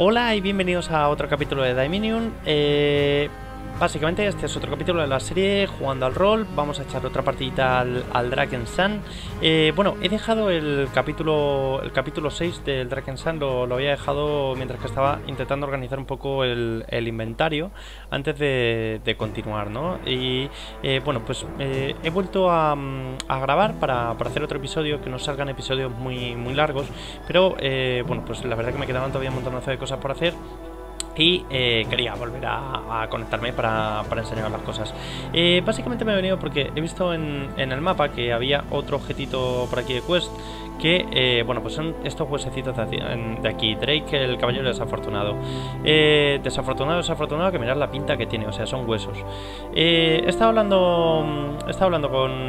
Hola y bienvenidos a otro capítulo de Daiminion. Básicamente este es otro capítulo de la serie jugando al rol. Vamos a echar otra partidita al Draken Sun. Bueno, he dejado el capítulo 6 del Draken Sun, lo había dejado mientras que estaba intentando organizar un poco el inventario antes de continuar, ¿no? Y bueno, pues he vuelto a grabar para hacer otro episodio, que no salgan episodios muy largos, pero bueno, pues la verdad que me quedaban todavía un montón de cosas por hacer. Y quería volver a conectarme para enseñaros las cosas. Básicamente me he venido porque he visto en el mapa que había otro objetito por aquí de quest. Que, bueno, pues son estos huesecitos de aquí. Drake, el caballero desafortunado. Desafortunado que mirad la pinta que tiene. O sea, son huesos. He estado hablando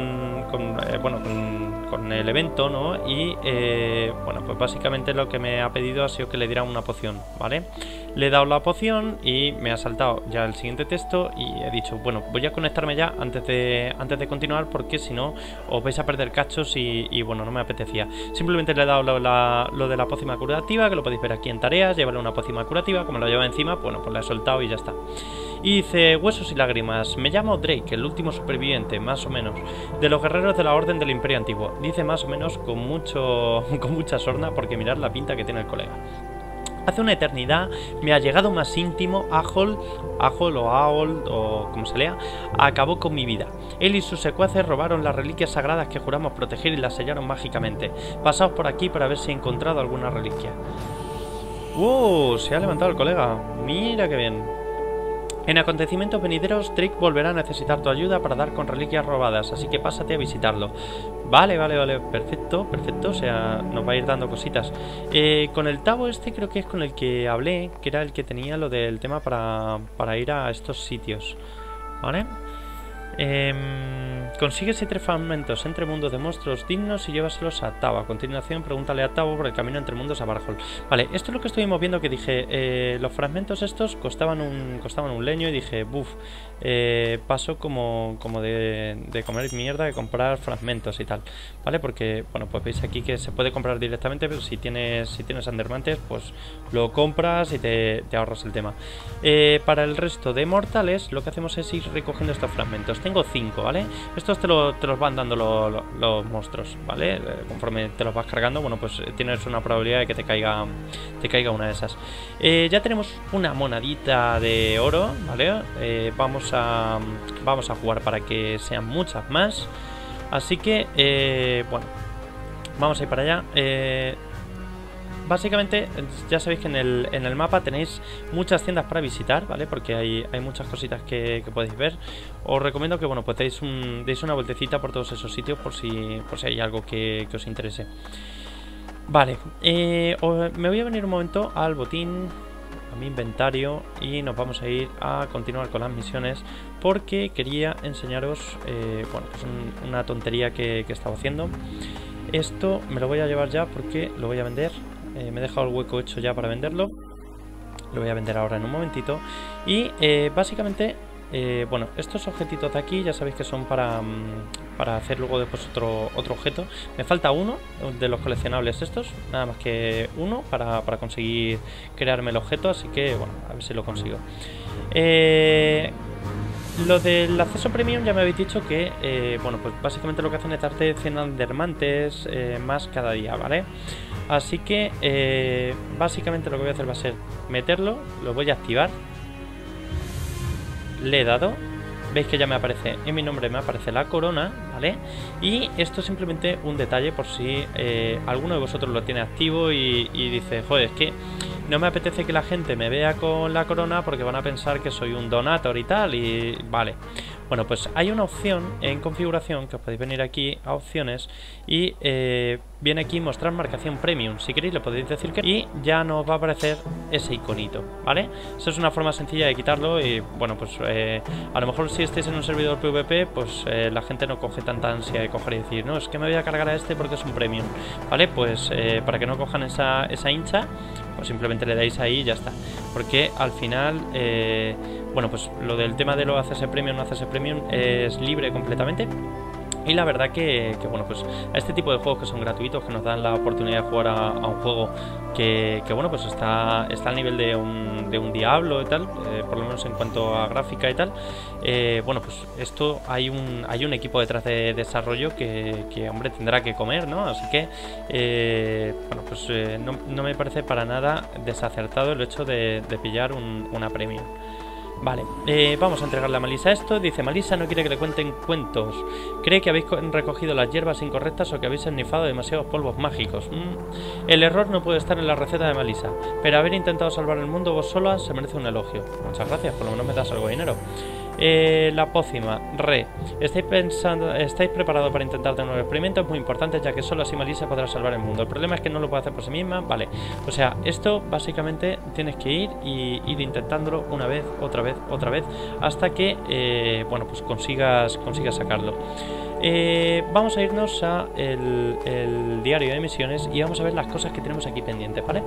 con el evento, ¿no? Y, bueno, pues básicamente lo que me ha pedido ha sido que le diera una poción, ¿vale? Le he dado la poción y me ha saltado ya el siguiente texto y he dicho, bueno, voy a conectarme ya antes de continuar, porque si no os vais a perder cachos y bueno, no me apetecía. Simplemente le he dado lo de la pócima curativa, que lo podéis ver aquí en tareas. Llévale una pócima curativa, como lo lleva encima, bueno, pues la he soltado y ya está. Y dice, huesos y lágrimas, me llamo Drake, el último superviviente, más o menos, de los guerreros de la Orden del Imperio Antiguo. Dice más o menos con mucha sorna, porque mirad la pinta que tiene el colega. Hace una eternidad me ha llegado más íntimo. Ahold o Ahold o como se lea, acabó con mi vida. Él y sus secuaces robaron las reliquias sagradas que juramos proteger y las sellaron mágicamente. Pasaos por aquí para ver si he encontrado alguna reliquia. Se ha levantado el colega. Mira qué bien. En acontecimientos venideros, Drake volverá a necesitar tu ayuda para dar con reliquias robadas, así que pásate a visitarlo. Vale, perfecto, o sea, nos va a ir dando cositas. Con el Tavo este creo que es con el que hablé, que era el que tenía lo del tema para ir a estos sitios, ¿vale? Consigue 7 fragmentos entre mundos de monstruos dignos y llévaselos a Tavo. A continuación, pregúntale a Tavo por el camino entre mundos a Barhold. Vale, esto es lo que estuvimos viendo, que dije, los fragmentos estos costaban un leño, y dije, buf, paso como de comer mierda de comprar fragmentos y tal, ¿vale? Porque, bueno, pues veis aquí que se puede comprar directamente, pero si tienes andermantes, pues lo compras y te ahorras el tema. Para el resto de mortales, lo que hacemos es ir recogiendo estos fragmentos. Tengo 5, ¿vale? Estos te los van dando los monstruos, ¿vale? Conforme te los vas cargando, bueno, pues tienes una probabilidad de que te caiga una de esas. Ya tenemos una monadita de oro, ¿vale? Vamos a jugar para que sean muchas más. Así que, bueno, vamos a ir para allá. Básicamente, ya sabéis que en el mapa tenéis muchas tiendas para visitar, ¿vale? Porque hay muchas cositas que podéis ver. Os recomiendo que, bueno, pues deis una vueltecita por todos esos sitios por si hay algo que os interese. Vale, me voy a venir un momento al botín, a mi inventario, y nos vamos a ir a continuar con las misiones, porque quería enseñaros, bueno, pues una tontería que estaba haciendo. Esto me lo voy a llevar ya porque lo voy a vender. Me he dejado el hueco hecho ya para venderlo. Lo voy a vender ahora en un momentito. Y básicamente, bueno, estos objetitos de aquí ya sabéis que son para hacer luego después otro objeto. Me falta uno de los coleccionables estos, nada más que uno para conseguir crearme el objeto. Así que, bueno, a ver si lo consigo. Lo del acceso premium ya me habéis dicho que, bueno, pues básicamente lo que hacen es darte 100 andermantes más cada día, ¿vale? Así que, básicamente lo que voy a hacer va a ser meterlo, lo voy a activar. Le he dado. Veis que ya me aparece, en mi nombre me aparece la corona, ¿vale? Y esto es simplemente un detalle por si alguno de vosotros lo tiene activo y dice, joder, es que no me apetece que la gente me vea con la corona porque van a pensar que soy un donator y tal, y vale. Bueno, pues hay una opción en configuración que os podéis venir aquí a opciones y viene aquí mostrar marcación premium. Si queréis le podéis decir que y ya nos va a aparecer ese iconito, ¿vale? Eso es una forma sencilla de quitarlo y, bueno, pues a lo mejor si estáis en un servidor PvP, pues la gente no coge tanta ansia de coger y decir, no, es que me voy a cargar a este porque es un premium, ¿vale? Pues para que no cojan esa hincha, pues simplemente le dais ahí y ya está. Porque al final, bueno, pues lo del tema de lo hacerse premium o no hacerse premium es libre completamente. Y la verdad que bueno, pues a este tipo de juegos que son gratuitos, que nos dan la oportunidad de jugar a un juego que bueno, pues está al nivel de un Diablo y tal, por lo menos en cuanto a gráfica y tal, bueno, pues esto hay un equipo detrás de desarrollo que hombre, tendrá que comer, ¿no? Así que, bueno, pues no me parece para nada desacertado el hecho de pillar una premium. Vale, vamos a entregarle a Malisa esto. Dice: Malisa no quiere que le cuenten cuentos. Cree que habéis recogido las hierbas incorrectas o que habéis ennifado demasiados polvos mágicos. El error no puede estar en la receta de Malisa, pero haber intentado salvar el mundo vos sola se merece un elogio. Muchas gracias, por lo menos me das algo de dinero. La pócima, ¿estáis preparados para intentar de nuevo experimento? Es muy importante, ya que solo así Malisa podrá salvar el mundo. El problema es que no lo puede hacer por sí misma. Vale, o sea, esto básicamente tienes que ir y ir intentándolo una vez, otra vez, hasta que, bueno, pues consigas sacarlo. Vamos a irnos a el diario de misiones y vamos a ver las cosas que tenemos aquí pendientes, ¿vale?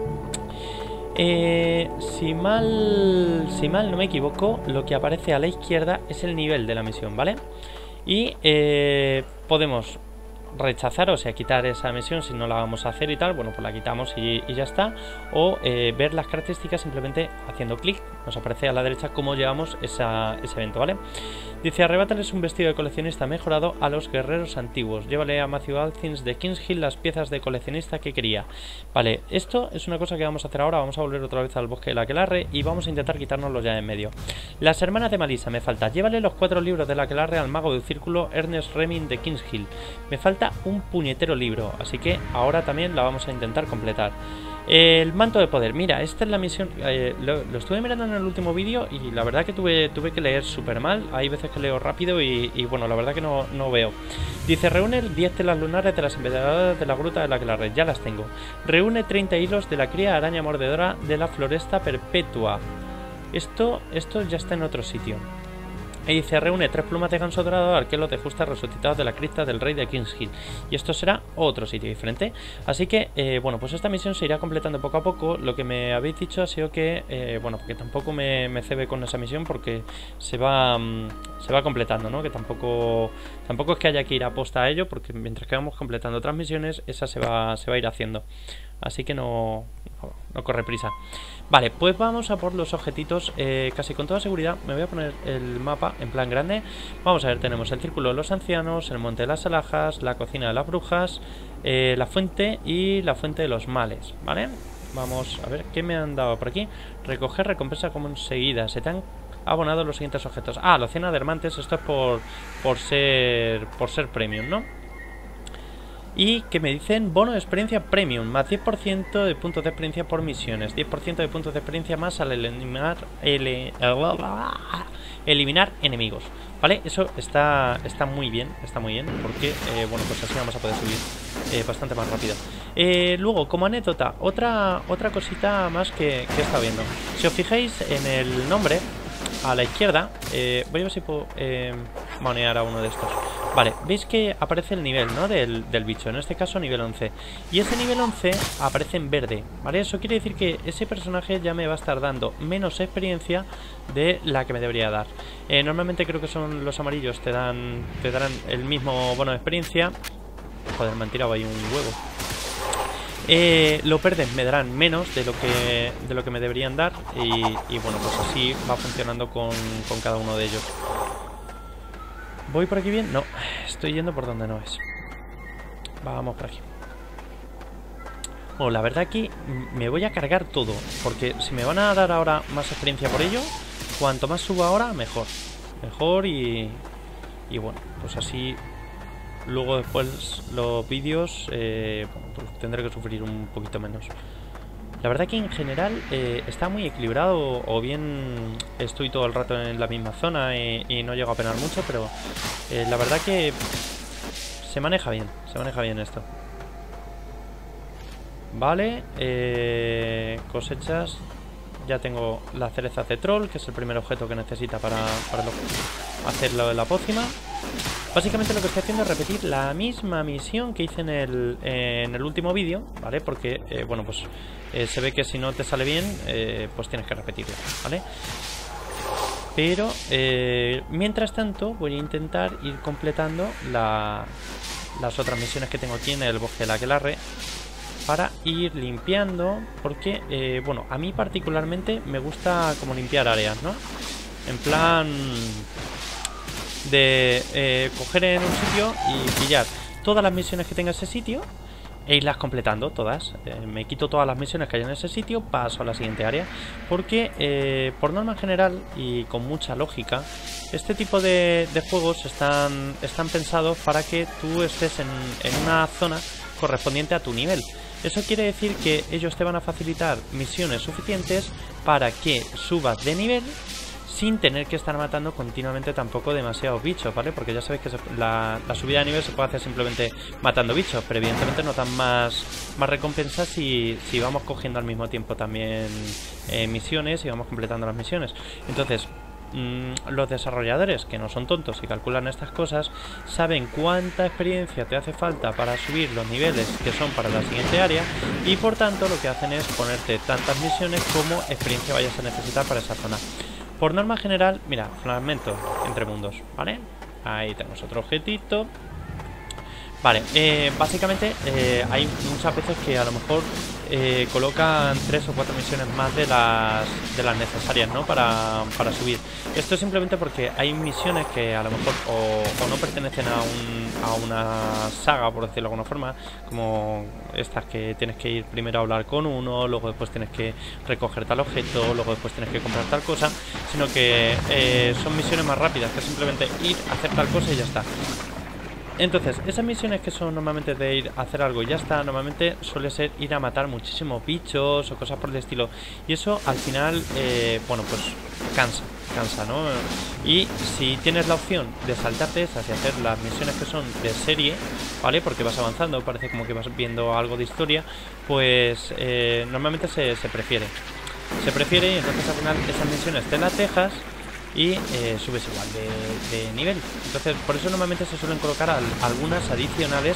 Si mal no me equivoco, lo que aparece a la izquierda es el nivel de la misión, ¿vale? Y podemos rechazar, o sea, quitar esa misión si no la vamos a hacer y tal, bueno, pues la quitamos y ya está. O ver las características simplemente haciendo clic, nos aparece a la derecha cómo llevamos ese evento, ¿vale? Dice: arrebátales un vestido de coleccionista mejorado a los guerreros antiguos. Llévale a Matthew Althins de Kings Hill las piezas de coleccionista que quería. Vale, esto es una cosa que vamos a hacer ahora. Vamos a volver otra vez al bosque de la Aquelarre y vamos a intentar quitárnoslo ya en medio. Las hermanas de Malisa, me falta. Llévale los 4 libros de la Aquelarre al mago del círculo Ernest Remin de Kings Hill. Me falta un puñetero libro, así que ahora también la vamos a intentar completar. El manto de poder, mira, esta es la misión. Lo estuve mirando en el último vídeo y la verdad que tuve que leer súper mal. Hay veces que leo rápido y bueno, la verdad que no veo. Dice: reúne 10 telas lunares de las envenenadas de la gruta de la Aquelarre. Ya las tengo. Reúne 30 hilos de la cría araña mordedora de la floresta perpetua. Esto ya está en otro sitio. Y dice: reúne 3 plumas de ganso dorado, arqueros de justa resucitados de la cripta del rey de Kings Hill. Y esto será otro sitio diferente. Así que, bueno, pues esta misión se irá completando poco a poco. Lo que me habéis dicho ha sido que, bueno, que tampoco me cebe con esa misión porque se va completando, ¿no? Que tampoco es que haya que ir a posta a ello, porque mientras que vamos completando otras misiones, esa se va a ir haciendo. Así que no corre prisa. Vale, pues vamos a por los objetitos. Casi con toda seguridad me voy a poner el mapa en plan grande. Vamos a ver, tenemos el círculo de los ancianos, el monte de las alhajas, la cocina de las brujas, la fuente y la fuente de los males, ¿vale? Vamos a ver qué me han dado por aquí. Recoger recompensa conseguida. Se te han abonado los siguientes objetos. Ah, la cena de hermantes. Esto es por ser premium, ¿no? Y que me dicen bono de experiencia premium, más 10% de puntos de experiencia por misiones, 10% de puntos de experiencia más al eliminar enemigos, ¿vale? Eso está muy bien, porque, bueno, pues así vamos a poder subir bastante más rápido. Luego, como anécdota, otra cosita más que he estado viendo. Si os fijáis en el nombre, a la izquierda, voy a ver si puedo monear a uno de estos. Vale, veis que aparece el nivel, ¿no? Del bicho, en este caso nivel 11. Y ese nivel 11 aparece en verde, ¿vale? Eso quiere decir que ese personaje ya me va a estar dando menos experiencia de la que me debería dar. Normalmente creo que son los amarillos, te darán el mismo bono de experiencia. Joder, me han tirado ahí un huevo. Los verdes me darán menos de lo que me deberían dar. Y bueno, pues así va funcionando con cada uno de ellos. ¿Voy por aquí bien? No, estoy yendo por donde no es. Vamos por aquí. Bueno, la verdad aquí me voy a cargar todo, porque si me van a dar ahora más experiencia por ello, cuanto más suba ahora, mejor. Mejor y bueno, pues así luego después los vídeos pues tendré que sufrir un poquito menos. La verdad que en general está muy equilibrado, o bien estoy todo el rato en la misma zona y no llego a penar mucho, pero la verdad que se maneja bien esto. Vale, cosechas. Ya tengo la cereza de troll, que es el primer objeto que necesita para hacerlo de la pócima. Básicamente lo que estoy haciendo es repetir la misma misión que hice en el último vídeo, ¿vale? Porque, bueno, pues se ve que si no te sale bien, pues tienes que repetirlo, ¿vale? Pero mientras tanto voy a intentar ir completando las otras misiones que tengo aquí en el bosque de la Aquelarre, para ir limpiando, porque, bueno, a mí particularmente me gusta como limpiar áreas, ¿no? En plan de coger en un sitio y pillar todas las misiones que tenga ese sitio e irlas completando todas. Me quito todas las misiones que hay en ese sitio, paso a la siguiente área, porque por norma general y con mucha lógica, este tipo de juegos están pensados para que tú estés en una zona correspondiente a tu nivel. Eso quiere decir que ellos te van a facilitar misiones suficientes para que subas de nivel sin tener que estar matando continuamente tampoco demasiados bichos, ¿vale? Porque ya sabéis que la subida de nivel se puede hacer simplemente matando bichos, pero evidentemente nos dan más recompensas si vamos cogiendo al mismo tiempo también misiones y vamos completando las misiones. Entonces, los desarrolladores, que no son tontos y calculan estas cosas, saben cuánta experiencia te hace falta para subir los niveles que son para la siguiente área, y por tanto lo que hacen es ponerte tantas misiones como experiencia vayas a necesitar para esa zona. Por norma general, mira, fragmento entre mundos, ¿vale? Ahí tenemos otro objetito. Vale, básicamente hay muchas veces que a lo mejor colocan 3 o 4 misiones más de las necesarias, ¿no? Para subir. Esto es simplemente porque hay misiones que a lo mejor o no pertenecen a una saga, por decirlo de alguna forma, como estas que tienes que ir primero a hablar con uno, luego después tienes que recoger tal objeto, luego después tienes que comprar tal cosa, sino que son misiones más rápidas, que es simplemente ir, hacer tal cosa y ya está. Entonces, esas misiones que son normalmente de ir a hacer algo y ya está, normalmente suele ser ir a matar muchísimos bichos o cosas por el estilo. Y eso al final, bueno, pues cansa, ¿no? Y si tienes la opción de saltarte esas y hacer las misiones que son de serie, ¿vale? Porque vas avanzando, parece como que vas viendo algo de historia, pues normalmente se prefiere. Se prefiere, y entonces al final esas misiones te las dejas y subes igual de nivel. Entonces por eso normalmente se suelen colocar algunas adicionales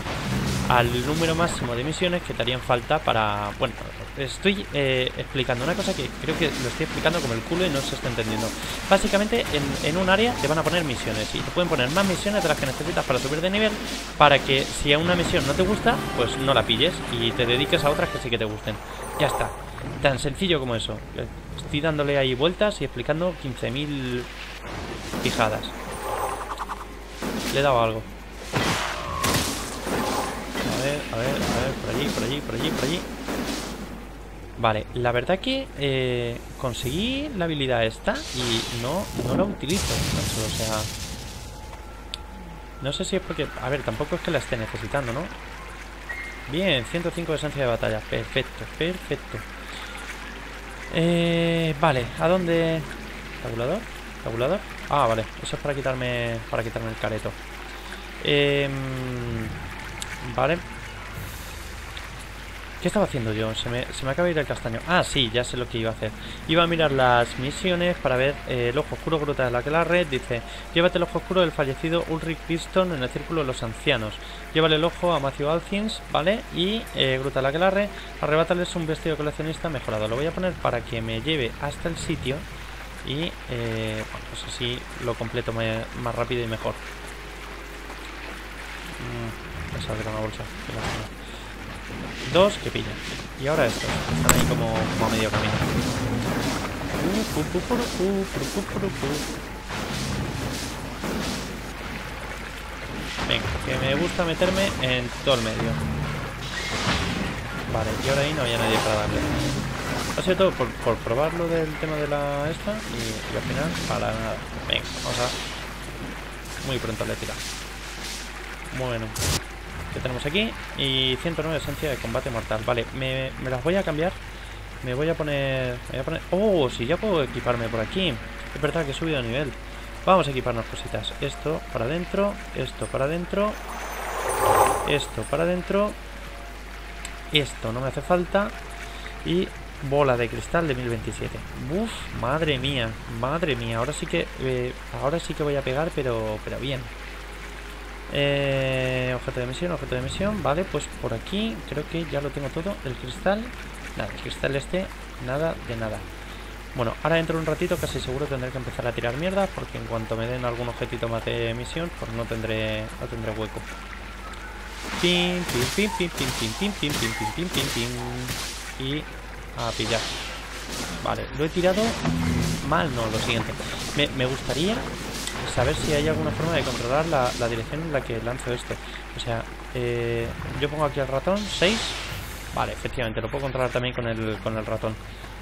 al número máximo de misiones que te harían falta para... Bueno, estoy explicando una cosa que creo que lo estoy explicando como el culo y no se está entendiendo. Básicamente en un área te van a poner misiones y te pueden poner más misiones de las que necesitas para subir de nivel, para que si a una misión no te gusta, pues no la pilles y te dediques a otras que sí que te gusten. Ya está. Tan sencillo como eso. Estoy dándole ahí vueltas y explicando 15.000 pijadas. Le he dado algo. A ver, por allí. Vale, la verdad que conseguí la habilidad esta y no la utilizo, macho, o sea... No sé si es porque... A ver, tampoco es que la esté necesitando, ¿no? Bien, 105 de esencia de batalla. Perfecto. Vale, ¿a dónde? ¿Tabulador? Ah, vale, eso es para quitarme el careto. Vale. ¿Qué estaba haciendo yo? Se me acaba de ir el castaño. Ah, sí, ya sé lo que iba a hacer. Iba a mirar las misiones para ver el ojo oscuro, gruta de la Aquelarre. Dice, llévate el ojo oscuro del fallecido Ulrich Piston en el círculo de los ancianos. Llévale el ojo a Matthew Althins, ¿vale? Y gruta de la Aquelarre, arrebátales un vestido coleccionista mejorado. Lo voy a poner para que me lleve hasta el sitio y, bueno, pues así lo completo más rápido y mejor. Pensaba que era una bolsa. Dos que pillan. Y ahora estos, que están ahí como a medio camino. Venga, que me gusta meterme en todo el medio. Vale, y ahora ahí no había nadie para darle. Ha sido todo por probarlo del tema de la esta y al final para nada. Venga, vamos a... Muy pronto le he tirado. Bueno. Que tenemos aquí y 109 esencia de combate mortal. Vale, me las voy a cambiar. Me voy a poner... Oh, sí, ya puedo equiparme por aquí. Es verdad que he subido de nivel. Vamos a equiparnos cositas. Esto para adentro, esto para adentro, esto para adentro, esto no me hace falta. Y bola de cristal de 1027. Uf, madre mía. Ahora sí que voy a pegar, pero bien. Objeto de misión, vale, pues por aquí creo que ya lo tengo todo. El cristal, nada, el cristal este, nada de nada. Bueno, ahora dentro de un ratito casi seguro tendré que empezar a tirar mierda, porque en cuanto me den algún objetito más de misión, pues no tendré hueco. Pim, pim, pim, pim, pim, pim, pim, pim, pim, pim, pim, pim, pim. Y a pillar. Vale, lo he tirado mal, no, lo siguiente. Me gustaría saber si hay alguna forma de controlar la dirección en la que lanzo esto. O sea, yo pongo aquí el ratón, 6. Vale, efectivamente, lo puedo controlar también con el ratón.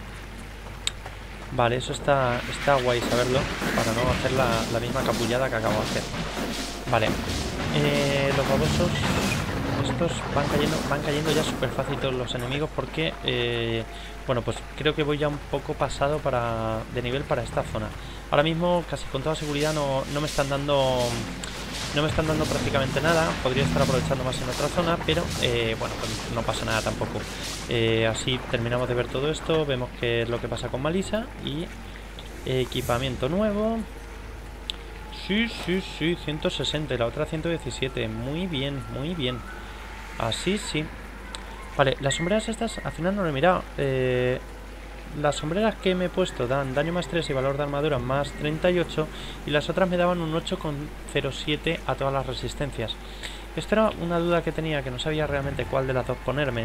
Vale, eso está guay saberlo, para no hacer la misma capullada que acabo de hacer. Vale, los babosos, estos van cayendo ya súper fácil todos los enemigos, porque, bueno, pues creo que voy ya un poco pasado de nivel para esta zona. Ahora mismo, casi con toda seguridad, no me están dando prácticamente nada. Podría estar aprovechando más en otra zona, pero bueno, pues no pasa nada tampoco. Así terminamos de ver todo esto, vemos qué es lo que pasa con Malisa. Y equipamiento nuevo. Sí, 160 y la otra 117. Muy bien, muy bien. Así sí. Vale, las sombreras estas al final no lo he mirado. Las sombreras que me he puesto dan daño más 3 y valor de armadura más 38, y las otras me daban un 8,07 a todas las resistencias. Esto era una duda que tenía, que no sabía realmente cuál de las dos ponerme,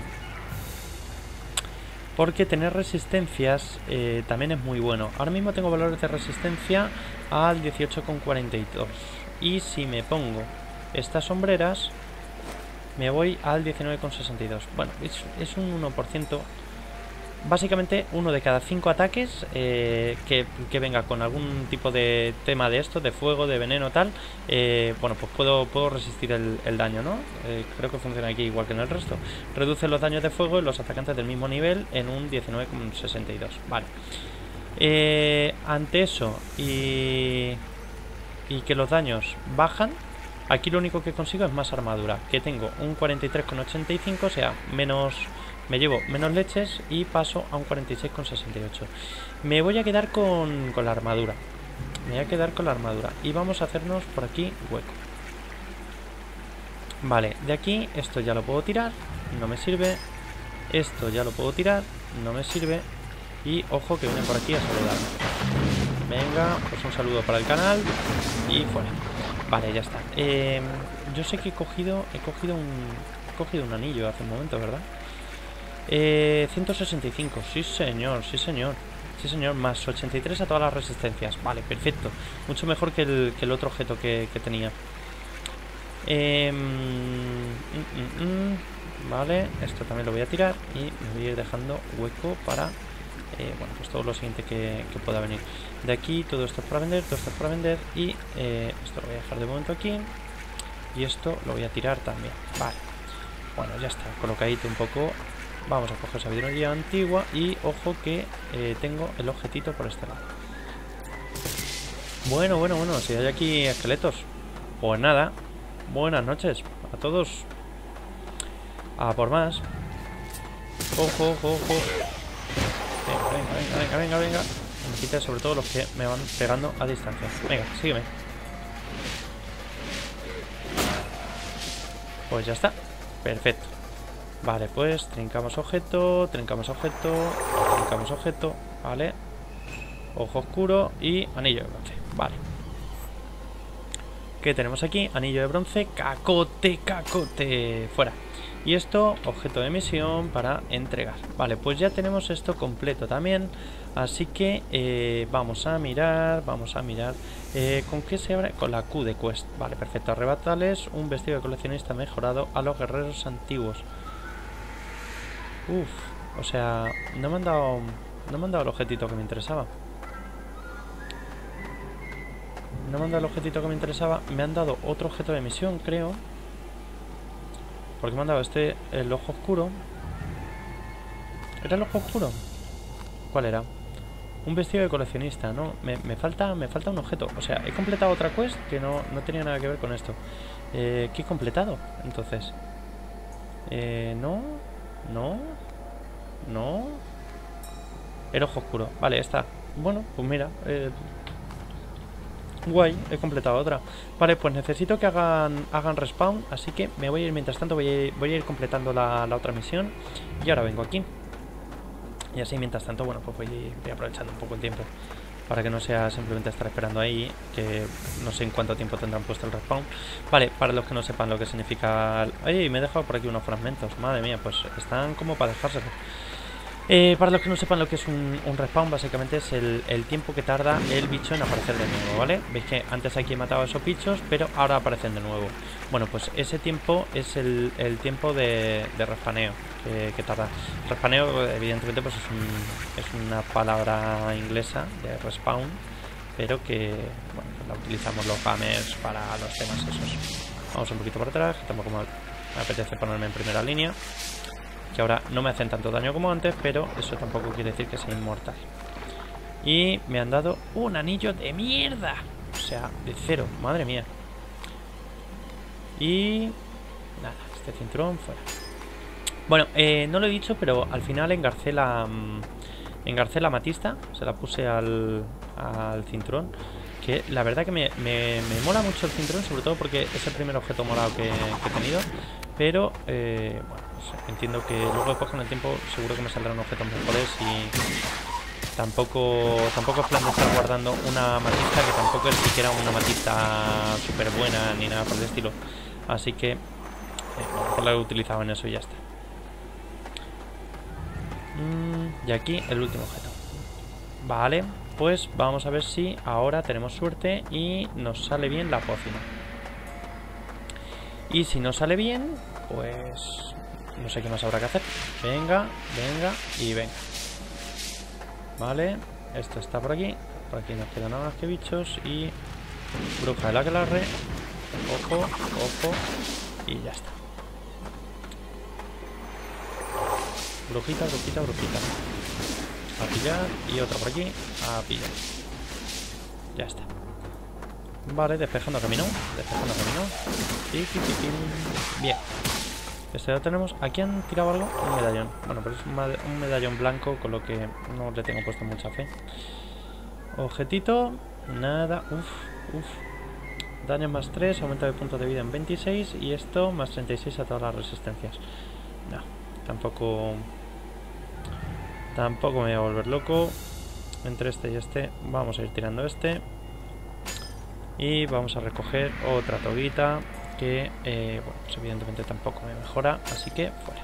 porque tener resistencias también es muy bueno. Ahora mismo tengo valores de resistencia al 18,42, y si me pongo estas sombreras me voy al 19,62. Bueno, es un 1%. Básicamente uno de cada 5 ataques que venga con algún tipo de tema de esto, de fuego, de veneno, tal, bueno, pues puedo resistir el daño, ¿no? Creo que funciona aquí igual que en el resto. Reduce los daños de fuego en los atacantes del mismo nivel en un 19,62. Vale. Ante eso y que los daños bajan, aquí lo único que consigo es más armadura, que tengo un 43,85, o sea, me llevo menos leches y paso a un 46,68. Me voy a quedar con la armadura. Y vamos a hacernos por aquí hueco. Vale, de aquí esto ya lo puedo tirar, no me sirve. Esto ya lo puedo tirar, no me sirve. Y ojo que vienen por aquí a saludarme. Venga, pues un saludo para el canal y fuera. Vale, ya está. Yo sé que he cogido un anillo hace un momento, ¿verdad? 165, sí señor, más 83 a todas las resistencias. Vale, perfecto, mucho mejor que el otro objeto que tenía. Vale, esto también lo voy a tirar y me voy a ir dejando hueco para bueno, pues todo lo siguiente que pueda venir. De aquí todo esto es para vender, y esto lo voy a dejar de momento aquí, y esto lo voy a tirar también. Vale, bueno, ya está colocadito un poco. Vamos a coger sabiduría antigua y ojo que tengo el objetito por este lado. Bueno, si hay aquí esqueletos. Pues nada, buenas noches a todos. A por más. Ojo. Venga. Me quita sobre todo los que me van pegando a distancia. Venga, sígueme. Pues ya está. Perfecto. Vale, pues trincamos objeto, vale. Ojo oscuro y anillo de bronce, vale. ¿Qué tenemos aquí? Anillo de bronce, cacote, fuera. Y esto, objeto de misión para entregar. Vale, pues ya tenemos esto completo también. Así que vamos a mirar. ¿Con qué se abre? Con la Q de Quest. Vale, perfecto. Arrebatales un vestido de coleccionista mejorado a los guerreros antiguos. Uf, o sea, no me han dado el objetito que me interesaba. Me han dado otro objeto de misión, creo. Porque me han dado el ojo oscuro. ¿Era el ojo oscuro? ¿Cuál era? Un vestido de coleccionista, ¿no? Me falta un objeto. O sea, he completado otra quest que no tenía nada que ver con esto. ¿Qué he completado? Entonces no. El ojo oscuro. Vale, está. Bueno, pues mira, guay, he completado otra. Vale, pues necesito que hagan respawn. Así que me voy a ir, mientras tanto voy a ir completando la otra misión. Y ahora vengo aquí. Y así, mientras tanto, bueno, pues voy aprovechando un poco el tiempo. Para que no sea simplemente estar esperando ahí, que no sé en cuánto tiempo tendrán puesto el respawn. Vale, para los que no sepan lo que significa... ¡Ay! Me he dejado por aquí unos fragmentos. Madre mía, pues están como para dejárselo. Para los que no sepan lo que es un respawn, básicamente es el tiempo que tarda el bicho en aparecer de nuevo, ¿vale? Veis que antes aquí he matado a esos bichos, pero ahora aparecen de nuevo. Bueno, pues ese tiempo es el tiempo de respaneo que tarda. Respaneo, evidentemente, pues es una palabra inglesa de respawn, pero que, bueno, pues la utilizamos los gamers para los temas esos. Vamos un poquito para atrás, que tampoco me apetece ponerme en primera línea. Que ahora no me hacen tanto daño como antes, pero eso tampoco quiere decir que sea inmortal. Y me han dado un anillo de mierda. O sea, de 0, madre mía. Y... nada, este cinturón fuera. Bueno, no lo he dicho, pero al final engarcé la amatista. Se la puse al cinturón. Que la verdad que me mola mucho el cinturón, sobre todo porque es el primer objeto morado que he tenido. Pero, bueno, pues entiendo que luego después con el tiempo seguro que me saldrán objetos mejores y tampoco es plan de estar guardando una amatista que tampoco es siquiera una amatista súper buena ni nada por el estilo. Así que, pues la he utilizado en eso y ya está. Y aquí el último objeto. Vale, pues vamos a ver si ahora tenemos suerte y nos sale bien la pócima. Y si no sale bien, pues no sé qué más habrá que hacer. Venga, venga y venga. Vale, esto está por aquí. Por aquí nos quedan nada más que bichos. Y bruja del aquelarre. Ojo, ojo. Y ya está. Brujita, brujita, brujita. A pillar. Y otra por aquí. A pillar. Ya está. Vale, despejando camino. Despejando camino. Bien. Este lo tenemos. Aquí han tirado algo. Un medallón. Bueno, pero es un medallón blanco, con lo que no le tengo puesto mucha fe. Objetito. Nada. Uf. Daño más 3. Aumento de puntos de vida en 26. Y esto más 36 a todas las resistencias. No. Tampoco me voy a volver loco. Entre este y este. Vamos a ir tirando este. Y vamos a recoger otra toguita que, bueno, pues evidentemente tampoco me mejora, así que fuera.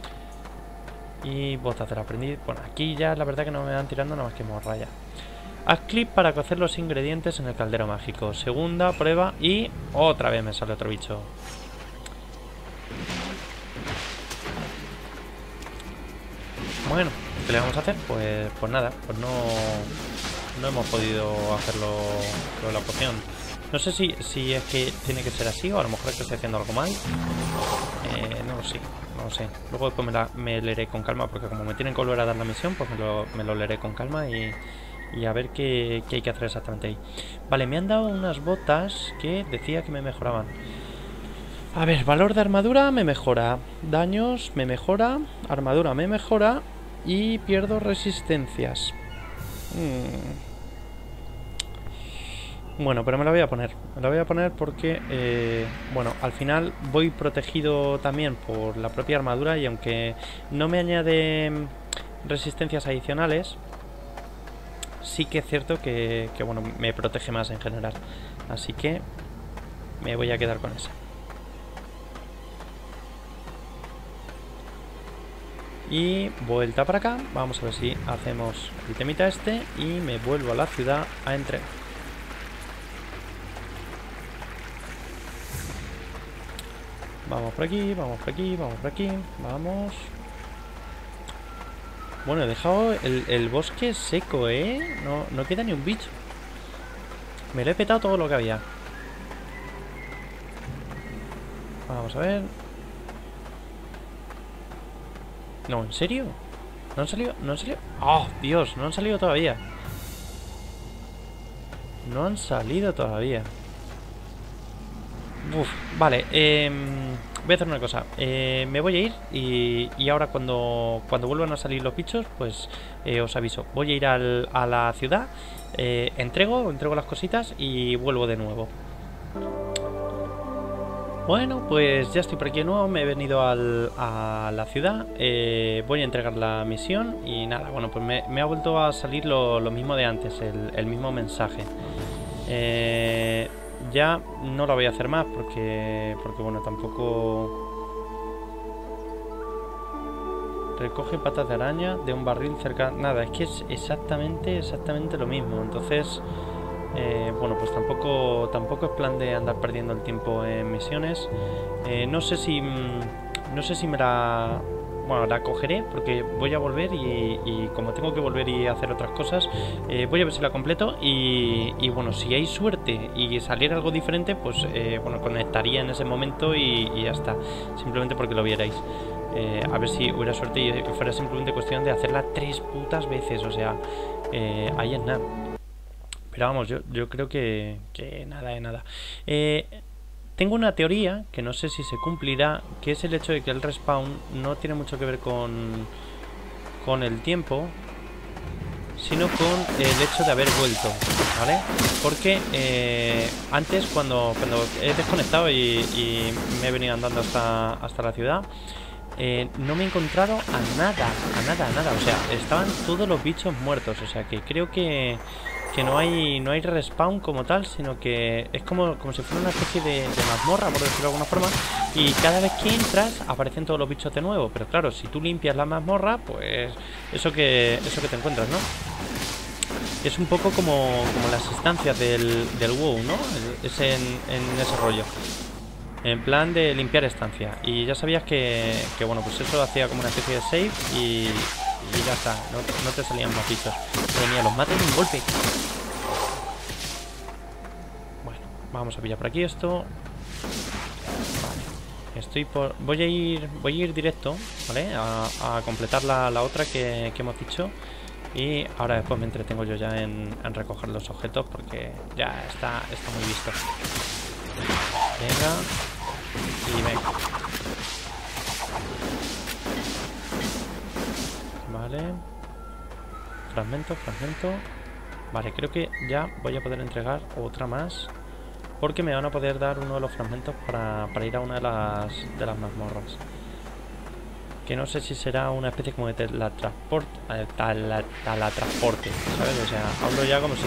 Y botas del aprendiz. Bueno, aquí ya la verdad que no me van tirando nada más que morralla. Haz clic para cocer los ingredientes en el caldero mágico. Segunda prueba y otra vez me sale otro bicho. Bueno, ¿qué le vamos a hacer? Pues nada, pues no hemos podido hacerlo con la poción. No sé si es que tiene que ser así o a lo mejor es que estoy haciendo algo mal. No lo sé. Luego después me leeré con calma porque como me tienen que volver a dar la misión, pues me lo leeré con calma y a ver qué hay que hacer exactamente ahí. Vale, me han dado unas botas que decía que me mejoraban. A ver, valor de armadura me mejora. Daños me mejora. Armadura me mejora. Y pierdo resistencias. Bueno, pero me la voy a poner. Me la voy a poner porque, bueno, al final voy protegido también por la propia armadura. Y aunque no me añade resistencias adicionales, sí que es cierto que bueno, me protege más en general. Así que me voy a quedar con esa. Y vuelta para acá. Vamos a ver si hacemos el temita este. Y me vuelvo a la ciudad a entregar. Vamos por aquí, vamos por aquí, vamos por aquí. Vamos. Bueno, he dejado el bosque seco, ¿eh? No queda ni un bicho. Me lo he petado todo lo que había. Vamos a ver. No, ¿en serio? ¿No han salido? ¿No han salido? ¡Oh, Dios! No han salido todavía. No han salido todavía. Uf, vale. Voy a hacer una cosa. Me voy a ir y ahora cuando vuelvan a salir los bichos, pues os aviso. Voy a ir a la ciudad, entrego las cositas y vuelvo de nuevo. Bueno, pues ya estoy por aquí de nuevo, me he venido a la ciudad, voy a entregar la misión y nada, bueno, pues me ha vuelto a salir lo mismo de antes, el mismo mensaje. Ya no la voy a hacer más porque bueno, tampoco... Recoge patas de araña de un barril cerca... Nada, es que es exactamente lo mismo, entonces... bueno, pues tampoco es plan de andar perdiendo el tiempo en misiones. No sé si me la... Bueno, la cogeré porque voy a volver y como tengo que volver y hacer otras cosas, voy a ver si la completo y bueno, si hay suerte y saliera algo diferente, pues bueno, conectaría en ese momento y ya está. Simplemente porque lo vierais. A ver si hubiera suerte y fuera simplemente cuestión de hacerla 3 putas veces, o sea, ahí es nada. Pero vamos, yo creo que nada de nada. Tengo una teoría, que no sé si se cumplirá, que es el hecho de que el respawn no tiene mucho que ver con el tiempo, sino con el hecho de haber vuelto, ¿vale? Porque antes, cuando he desconectado y me he venido andando hasta la ciudad, no me he encontrado a nada. O sea, estaban todos los bichos muertos, o sea que creo que no hay respawn como tal, sino que es como si fuera una especie de mazmorra, por decirlo de alguna forma, y cada vez que entras aparecen todos los bichos de nuevo, pero claro, si tú limpias la mazmorra, pues eso que te encuentras, ¿no? Es un poco como las instancias del WoW, ¿no? Es en ese rollo, en plan de limpiar estancia. Y ya sabías que bueno, pues eso hacía como una especie de save y ya está, no te salían más bichos. Venía los mates de un golpe. Bueno, vamos a pillar por aquí esto. Vale. Voy a ir directo, ¿vale? A completar la otra que hemos dicho. Y ahora después me entretengo yo ya en recoger los objetos porque ya está muy visto. Venga. Y venga. Vale. Fragmento. Vale, creo que ya voy a poder entregar otra más, porque me van a poder dar uno de los fragmentos para ir a una de las mazmorras. Que no sé si será una especie como de teletransporte, ¿sabes? O sea, hablo ya como si...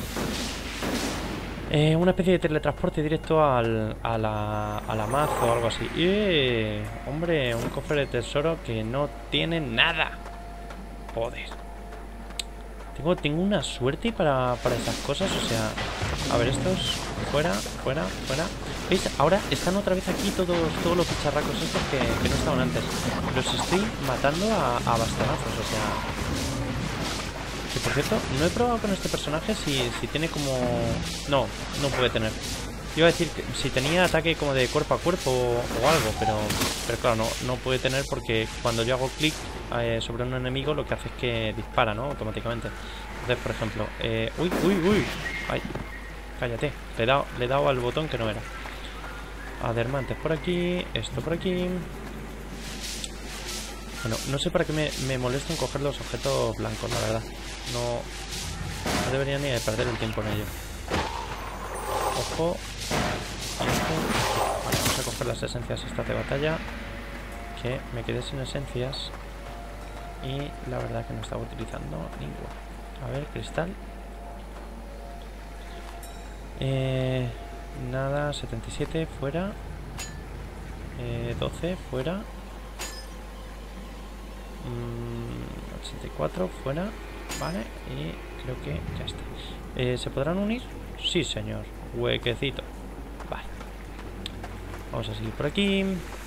una especie de teletransporte directo a la mazo o algo así. Hombre, un cofre de tesoro que no tiene nada. Joder. Tengo una suerte para esas cosas, o sea... A ver, estos... Fuera. ¿Veis? Ahora están otra vez aquí todos los bicharracos estos que no estaban antes. Los estoy matando a bastonazos, o sea... Que por cierto, no he probado con este personaje si tiene como... No puede tener. Iba a decir que si tenía ataque como de cuerpo a cuerpo o algo, pero claro, no puede tener porque cuando yo hago clic sobre un enemigo lo que hace es que dispara, ¿no? Automáticamente. Entonces, por ejemplo... ¡Uy! ¡Ay! Cállate. Le he dado al botón que no era. Adermantes por aquí. Esto por aquí. Bueno, no sé para qué me molesta en coger los objetos blancos, la verdad. No debería ni de perder el tiempo en ello. Ojo. Vale, vamos a coger las esencias estas de batalla, que me quedé sin esencias y la verdad que no estaba utilizando ninguna. A ver, cristal. Nada, 77 fuera. 12 fuera. 84 fuera. Vale, y creo que ya está. ¿Se podrán unir? Sí, señor. Huequecito. Vale. Vamos a seguir por aquí.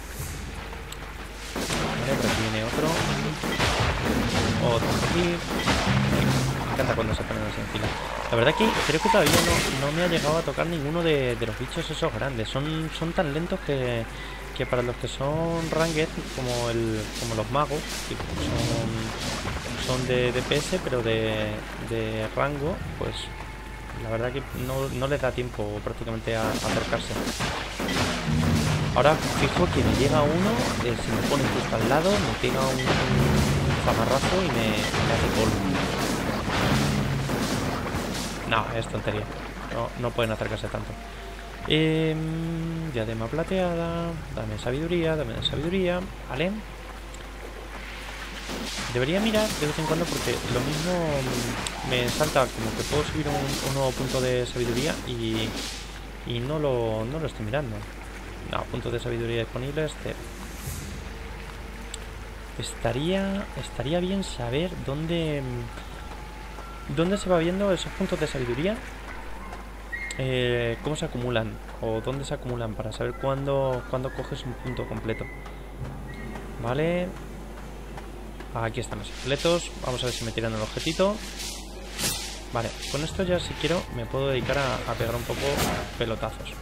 Vale, por aquí viene otro. Otro por aquí. Me encanta cuando se ponen así en fila. La verdad que creo que todavía no me ha llegado a tocar ninguno de los bichos esos grandes. Son tan lentos que para los que son ranged, como los magos, que son de DPS, pero de rango, pues la verdad que no les da tiempo prácticamente a acercarse. Ahora fijo que me llega uno, se me pone justo al lado, me pega un zamarrazo y me hace polvo. No, es tontería. No pueden acercarse tanto. Diadema plateada. Dame sabiduría, vale. Debería mirar de vez en cuando porque lo mismo me salta como que puedo subir un nuevo punto de sabiduría y no lo estoy mirando. No, puntos de sabiduría disponibles, 0. Estaría bien saber dónde se va viendo esos puntos de sabiduría. Cómo se acumulan o dónde se acumulan para saber cuándo coges un punto completo. Vale. Aquí están los esqueletos. Vamos a ver si me tiran el objetito. Vale, con esto ya si quiero me puedo dedicar a pegar un poco pelotazos.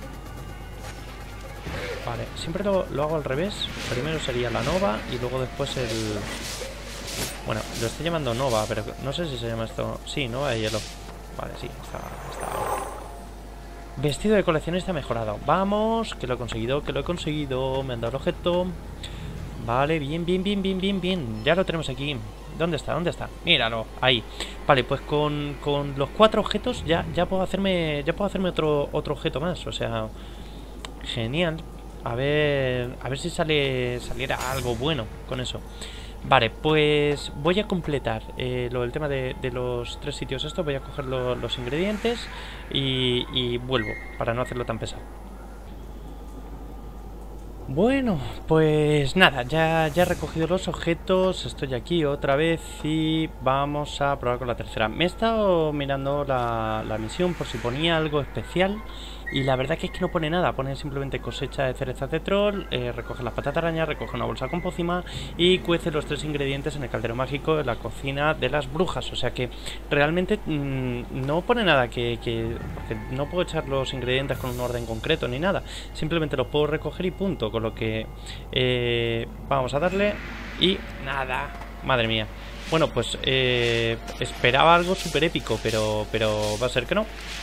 Vale, siempre lo hago al revés. Primero sería la nova y luego después el... Bueno, lo estoy llamando nova, pero no sé si se llama esto... Sí, nova de hielo. Vale, sí, está... Vestido de coleccionista mejorado. Vamos, que lo he conseguido, me han dado el objeto. Vale, bien. Ya lo tenemos aquí. ¿Dónde está? Míralo, ahí. Vale, pues con los 4 objetos ya puedo hacerme otro objeto más. O sea, genial. A ver si saliera algo bueno con eso. Vale, pues voy a completar lo del tema de los 3 sitios estos. Voy a coger los ingredientes y vuelvo para no hacerlo tan pesado. Bueno, pues nada, ya he recogido los objetos, estoy aquí otra vez y vamos a probar con la tercera. Me he estado mirando la misión por si ponía algo especial y la verdad que es que no pone nada, pone simplemente cosecha de cerezas de troll, recoge las patatas arañas, recoge una bolsa con pócima y cuece los 3 ingredientes en el caldero mágico de la cocina de las brujas. O sea que realmente no pone nada porque no puedo echar los ingredientes con un orden concreto ni nada, simplemente los puedo recoger y punto. Con lo que vamos a darle y nada, madre mía. Bueno, pues esperaba algo súper épico, pero va a ser que no.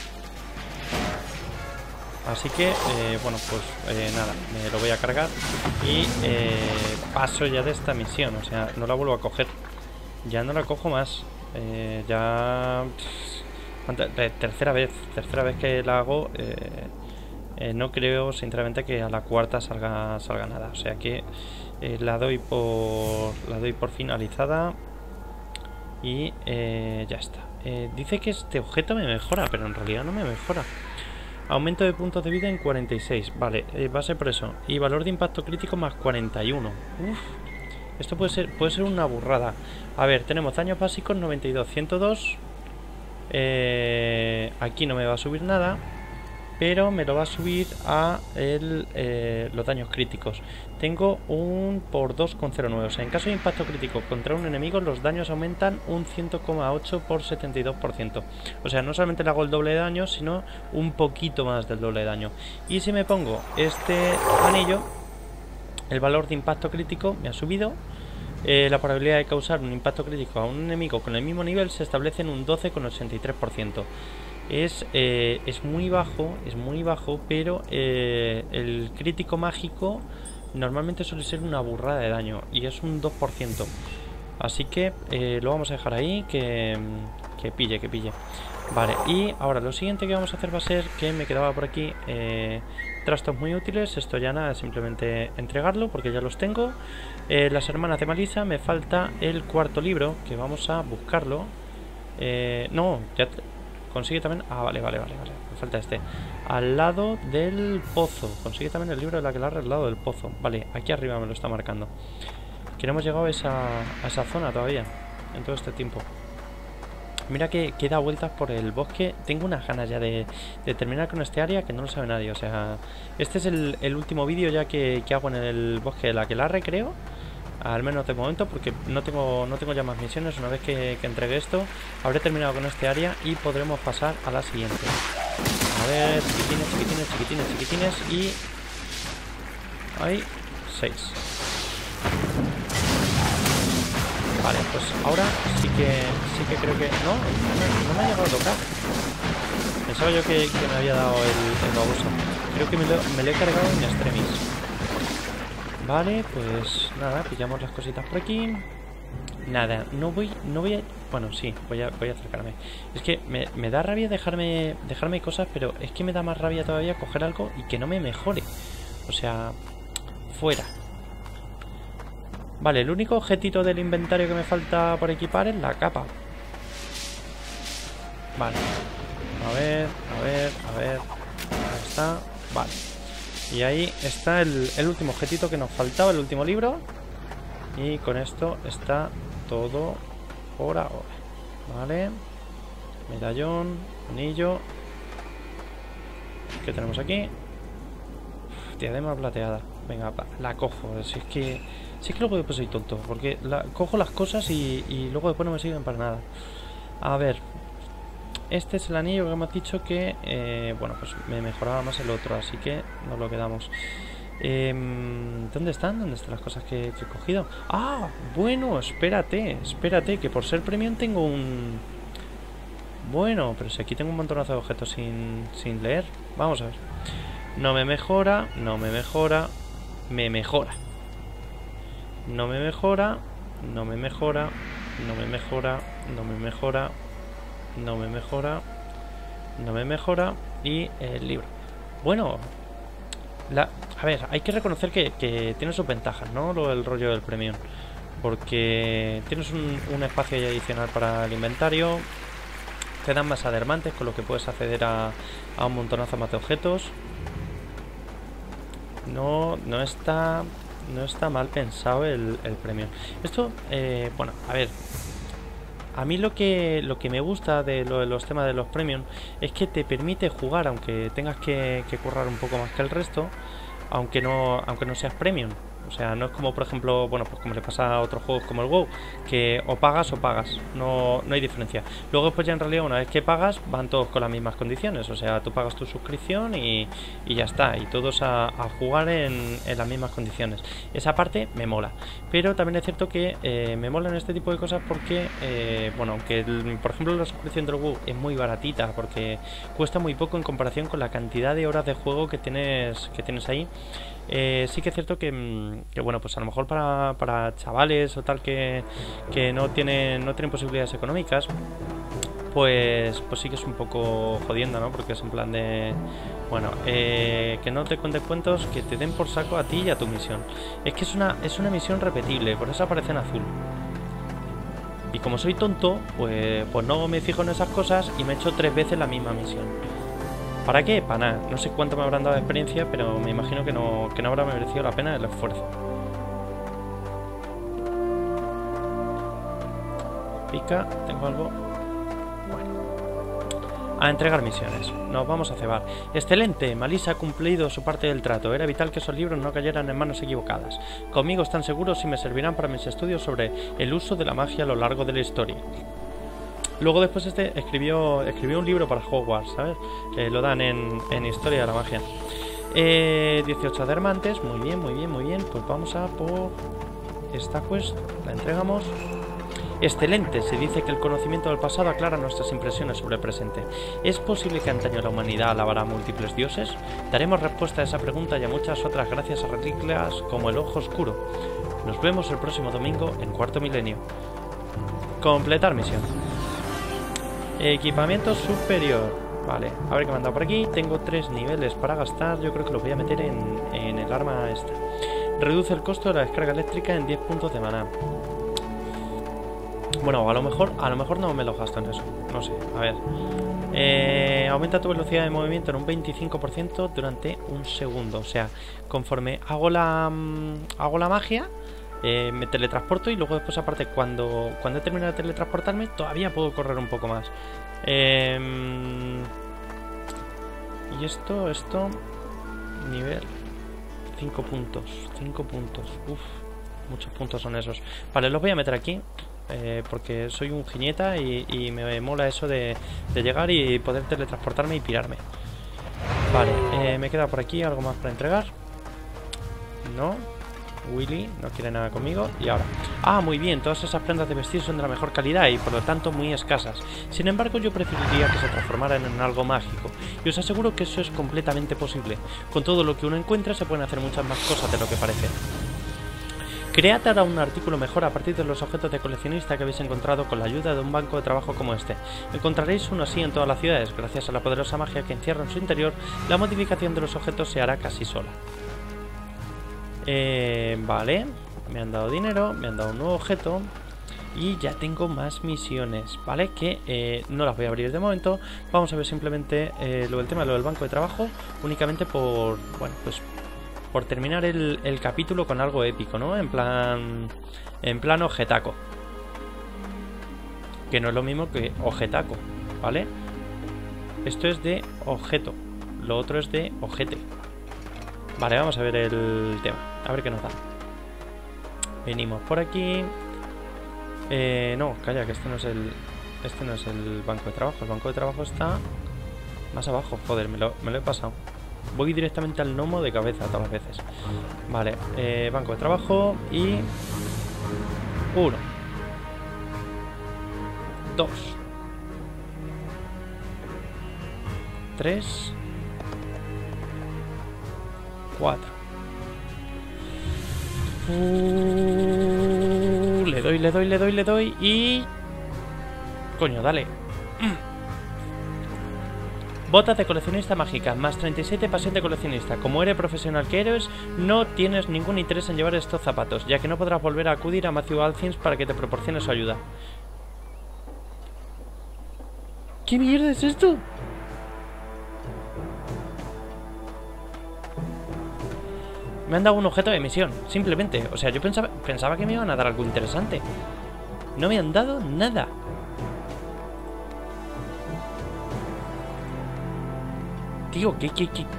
Así que, bueno, pues nada, me lo voy a cargar y paso ya de esta misión. O sea, no la vuelvo a coger. Ya no la cojo más. Ya... Tercera vez que la hago. No creo, sinceramente, que a la cuarta salga nada. O sea que la doy por finalizada. Y ya está. Dice que este objeto me mejora, pero en realidad no me mejora. Aumento de puntos de vida en 46. Vale, va a ser por eso. Y valor de impacto crítico más 41. Uf, esto puede ser una burrada. A ver, tenemos daños básicos 92, 102. Aquí no me va a subir nada, pero me lo va a subir a los daños críticos. Tengo un por 2,09. O sea, en caso de impacto crítico contra un enemigo, los daños aumentan un 100,8 por 72%. O sea, no solamente le hago el doble de daño, sino un poquito más del doble de daño. Y si me pongo este anillo, el valor de impacto crítico me ha subido. La probabilidad de causar un impacto crítico a un enemigo con el mismo nivel se establece en un 12,83%. Es muy bajo, pero el crítico mágico normalmente suele ser una burrada de daño y es un 2%. Así que lo vamos a dejar ahí, que pille. Vale, y ahora lo siguiente que vamos a hacer va a ser que me quedaba por aquí trastos muy útiles. Esto ya nada, simplemente entregarlo porque ya los tengo. Las hermanas de Malisa, me falta el 4.º libro, que vamos a buscarlo. No, ya consigue también... Ah, vale, me falta este. Al lado del pozo. Consigue también el libro de la aquelarre al lado del pozo. Vale, aquí arriba me lo está marcando. Que no hemos llegado a esa zona todavía en todo este tiempo. Mira que da vueltas por el bosque. Tengo unas ganas ya de terminar con este área que no lo sabe nadie. O sea, este es el último vídeo ya que hago en el bosque de la aquelarre, creo. Al menos de momento, porque no tengo ya más misiones. Una vez que entregue esto, habré terminado con este área y podremos pasar a la siguiente. A ver, chiquitines. Y... hay 6. Vale, pues ahora sí que creo que... No me ha llegado a tocar. Pensaba yo que me había dado el baboso. Creo que me lo he cargado en extremis. Vale, pues nada, pillamos las cositas por aquí. Nada, no voy a... Bueno, sí, voy a acercarme. Es que me da rabia dejarme cosas, pero es que me da más rabia todavía coger algo y que no me mejore. O sea, fuera. Vale, el único objetito del inventario que me falta por equipar es la capa. Vale. A ver. Ahí está. Vale. Y ahí está el último objetito que nos faltaba, el último libro. Y con esto está todo por ahora. Vale. Medallón, anillo. ¿Qué tenemos aquí? Diadema plateada. Venga, la cojo. Si es que luego después soy tonto. Porque cojo las cosas y luego después no me sirven para nada. A ver. Este es el anillo que hemos dicho que... bueno, pues me mejoraba más el otro. Así que nos lo quedamos. ¿Dónde están? ¿Dónde están las cosas que he cogido? Ah, bueno, espérate, que por ser premium tengo un... Bueno, pero si aquí tengo un montonazo de objetos sin leer. Vamos a ver. No me mejora, me mejora. No me mejora, no me mejora. No me mejora, no me mejora. Y el libro. Bueno... A ver, hay que reconocer que tiene sus ventajas, ¿no? El rollo del premium. Porque tienes un espacio adicional para el inventario. Te dan más adermantes, con lo que puedes acceder a un montonazo más de objetos. No está mal pensado el premium. Esto, bueno, a ver. A mí lo que me gusta de los temas de los premium es que te permite jugar, aunque tengas que currar un poco más que el resto, aunque no seas premium. O sea, no es como, por ejemplo, bueno, pues como le pasa a otros juegos como el WoW, que o pagas, no hay diferencia. Luego pues ya en realidad una vez que pagas van todos con las mismas condiciones, o sea, tú pagas tu suscripción y ya está, y todos a jugar en las mismas condiciones. Esa parte me mola, pero también es cierto que me molan este tipo de cosas porque, bueno, aunque por ejemplo la suscripción del WoW es muy baratita, porque cuesta muy poco en comparación con la cantidad de horas de juego que tienes ahí. Sí que es cierto que bueno, pues a lo mejor para chavales o tal que no tienen posibilidades económicas, pues sí que es un poco jodiendo, ¿no? Porque es en plan de... Bueno, que no te cuenten cuentos, que te den por saco a ti y a tu misión. Es que es una misión repetible, por eso aparece en azul. Y como soy tonto, pues no me fijo en esas cosas y me he hecho 3 veces la misma misión. ¿Para qué? Para nada. No sé cuánto me habrán dado de experiencia, pero me imagino que no habrá merecido la pena el esfuerzo. Pica, tengo algo. Bueno. A entregar misiones. Nos vamos a cebar. Excelente. Malisa ha cumplido su parte del trato. Era vital que esos libros no cayeran en manos equivocadas. Conmigo están seguros y me servirán para mis estudios sobre el uso de la magia a lo largo de la historia. Luego después escribió un libro para Hogwarts, ¿sabes? Lo dan en Historia de la Magia. 18 adermantes, muy bien. Pues vamos a por esta quest, la entregamos. Excelente, se dice que el conocimiento del pasado aclara nuestras impresiones sobre el presente. ¿Es posible que antaño la humanidad alabara a múltiples dioses? Daremos respuesta a esa pregunta y a muchas otras gracias a reliquias como el Ojo Oscuro. Nos vemos el próximo domingo en Cuarto Milenio. Completar misión. Equipamiento superior. Vale, a ver qué me han dado por aquí. Tengo 3 niveles para gastar. Yo creo que los voy a meter en el arma esta. Reduce el costo de la descarga eléctrica en 10 puntos de maná. Bueno, a lo mejor no me los gasto en eso. No sé, a ver. Aumenta tu velocidad de movimiento en un 25% durante un segundo. O sea, conforme hago la magia, me teletransporto y luego después aparte cuando he terminado de teletransportarme todavía puedo correr un poco más. Y esto nivel 5 puntos. Uf, muchos puntos son esos. Vale, los voy a meter aquí porque soy un giñeta y me mola eso de llegar y poder teletransportarme y pirarme. Vale, me queda por aquí algo más para entregar. No, Willy no quiere nada conmigo. Y ahora, muy bien, todas esas prendas de vestir son de la mejor calidad y por lo tanto muy escasas. Sin embargo, yo preferiría que se transformaran en algo mágico, y os aseguro que eso es completamente posible. Con todo lo que uno encuentra se pueden hacer muchas más cosas de lo que parece. Cread ahora un artículo mejor a partir de los objetos de coleccionista que habéis encontrado con la ayuda de un banco de trabajo como este. Encontraréis uno así en todas las ciudades. Gracias a la poderosa magia que encierra en su interior, la modificación de los objetos se hará casi sola. Vale, me han dado dinero, me han dado un nuevo objeto y ya tengo más misiones, ¿vale? Que no las voy a abrir de momento. Vamos a ver simplemente lo del banco de trabajo, únicamente por, bueno, pues por terminar el capítulo con algo épico, ¿no? En plan ojetaco. Que no es lo mismo que ojetaco, ¿vale? Esto es de objeto, lo otro es de ojete. Vale, vamos a ver el tema, a ver qué nos da. Venimos por aquí. No, calla, que este no es el banco de trabajo. El banco de trabajo está más abajo. Joder, me lo he pasado. Voy directamente al gnomo de cabeza todas las veces. Vale, banco de trabajo y... 1 2 3 4. Le doy y... Coño, dale. Botas de coleccionista mágica, más 37 pasión de coleccionista. Como eres profesional que eres, no tienes ningún interés en llevar estos zapatos, ya que no podrás volver a acudir a Matthew Alphins para que te proporcione su ayuda. ¿Qué mierda es esto? Me han dado un objeto de misión, simplemente. O sea, yo pensaba que me iban a dar algo interesante. No me han dado nada. Tío, ¿qué?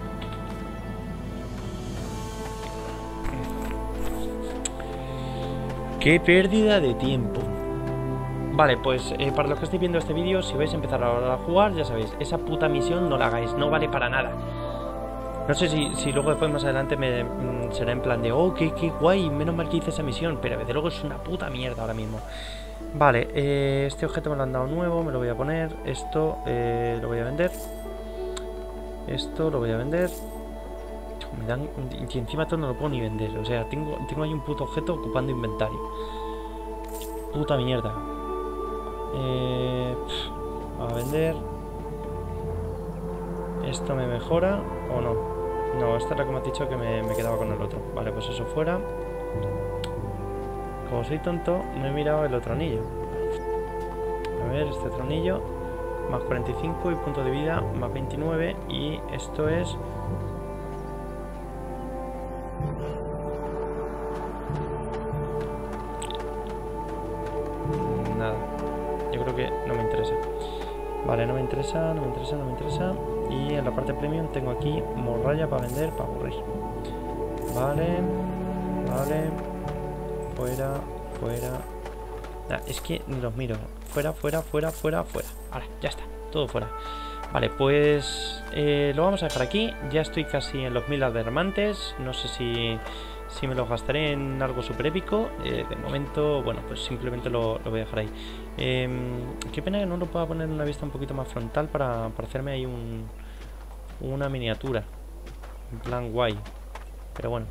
¡Qué pérdida de tiempo! Vale, pues para los que estéis viendo este vídeo, si vais a empezar ahora a jugar, ya sabéis, esa puta misión no la hagáis, no vale para nada. No sé si luego después más adelante será en plan de oh, qué guay, menos mal que hice esa misión, pero desde luego es una puta mierda ahora mismo. Vale, este objeto me lo han dado nuevo, me lo voy a poner. Esto lo voy a vender. Esto lo voy a vender. Me dan, y encima esto no lo puedo ni vender. O sea, tengo ahí un puto objeto ocupando inventario. Puta mierda. A vender. ¿Esto me mejora o no? No, esta es la que me has dicho que me quedaba con el otro. Vale, pues eso fuera. Como soy tonto, no he mirado el otro anillo. A ver, este otro anillo. Más 45 y punto de vida más 29. Y esto es... Nada. Yo creo que no me interesa. Vale, no me interesa. Y en la parte premium tengo aquí morralla para vender, para aburrir. Vale. Fuera. Nah, es que ni los miro. Fuera. Vale, ya está, todo fuera. Vale, pues lo vamos a dejar aquí. Ya estoy casi en los 1000 adermantes. No sé si me los gastaré en algo super épico. De momento, bueno, pues simplemente lo voy a dejar ahí. Qué pena que no lo pueda poner en una vista un poquito más frontal para hacerme ahí una miniatura en plan guay. Pero bueno,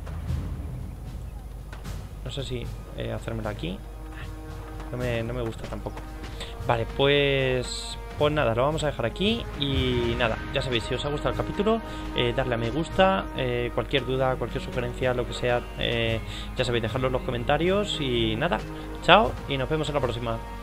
no sé si hacérmela aquí. No me gusta tampoco. Vale, pues nada, lo vamos a dejar aquí. Y nada, ya sabéis, si os ha gustado el capítulo, darle a me gusta. Cualquier duda, cualquier sugerencia, lo que sea, ya sabéis, dejadlo en los comentarios. Y nada, chao y nos vemos en la próxima.